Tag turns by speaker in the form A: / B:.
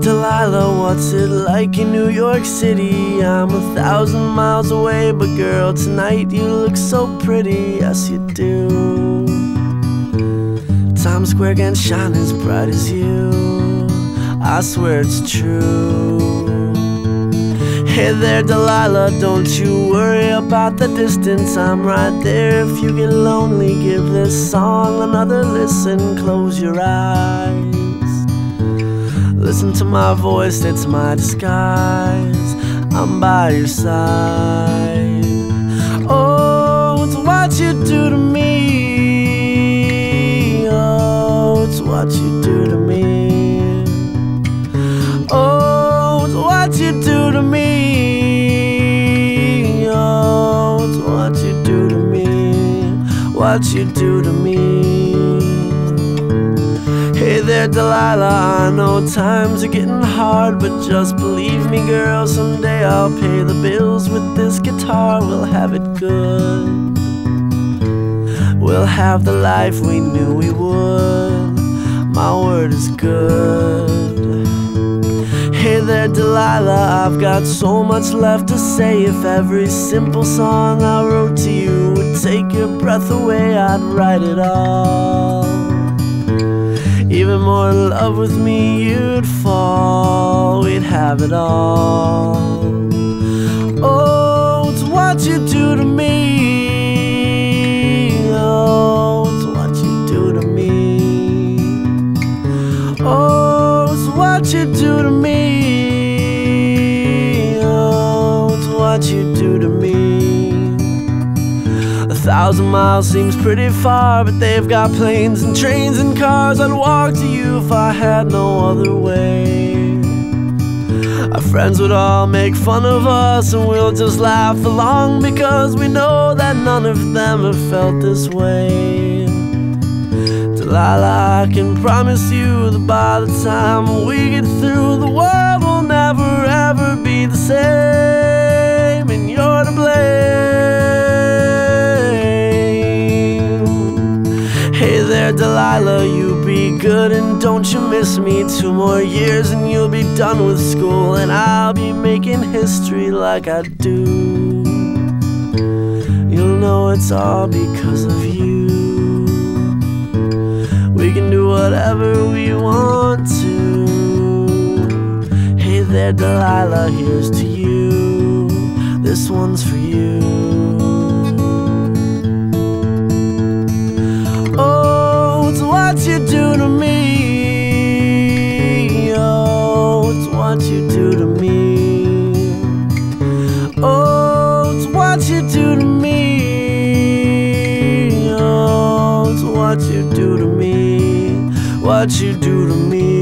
A: Delilah, what's it like in New York City? I'm 1,000 miles away, but girl, tonight you look so pretty, yes you do. Times Square can shine as bright as you, I swear it's true. Hey there Delilah, don't you worry about the distance, I'm right there. If you get lonely, give this song another listen. Close your eyes, listen to my voice, it's my disguise, I'm by your side. Oh, it's what you do to me, oh, it's what you do to me. Oh, it's what you do to me, oh, it's what you do to me, what you do to me. Hey there Delilah, I know times are getting hard, but just believe me girl, someday I'll pay the bills with this guitar. We'll have it good, we'll have the life we knew we would, my word is good. Hey there Delilah, I've got so much left to say. If every simple song I wrote to you would take your breath away, I'd write it all. Even more in love with me you'd fall, we'd have it all. Oh, it's what you do to me, oh, it's what you do to me. Oh, it's what you do to me, oh, it's what you do to me. 1,000 miles seems pretty far, but they've got planes and trains and cars. I'd walk to you if I had no other way. Our friends would all make fun of us, and we'll just laugh along, because we know that none of them have felt this way. Delilah, I can promise you that by the time we get through, the world will never ever be the same, and you're to blame. Hey there Delilah, you be good and don't you miss me. 2 more years and you'll be done with school, and I'll be making history like I do. You'll know it's all because of you. We can do whatever we want to. Hey there Delilah, here's to you, this one's for you. Oh, it's what you do to me, oh, it's what you do to me. Oh, it's what you do to me, oh, it's what you do to me, what you do to me.